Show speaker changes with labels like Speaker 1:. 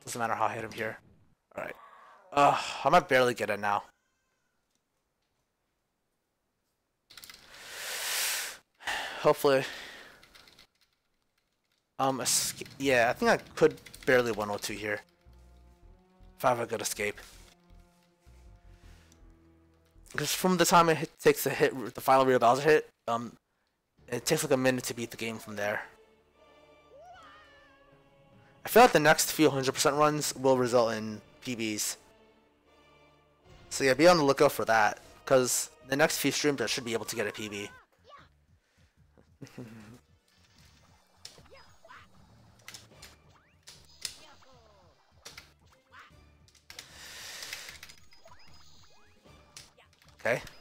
Speaker 1: Doesn't matter how I hit him here. Alright. I might barely get it now. Hopefully. Yeah, I think I could barely 102 here. If I have a good escape. Because from the time it takes the final real Bowser hit, it takes like a minute to beat the game from there. I feel like the next few 100% runs will result in PBs. So yeah, be on the lookout for that. Because the next few streams I should be able to get a PB. Okay.